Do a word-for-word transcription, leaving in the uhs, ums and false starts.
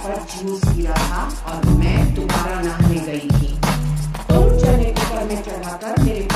पर जूस गिरा था और मैं दोबारा नहाने गई थी। तुम चने ऊपर में चढ़ाकर मेरे